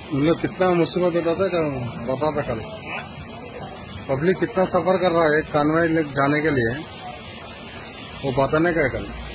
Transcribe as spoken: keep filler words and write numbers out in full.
मतलब कितना मुसीबत होता था बता था कल। पब्लिक कितना सफर कर रहा है एक कानवे जाने के लिए, वो बताने का है कल।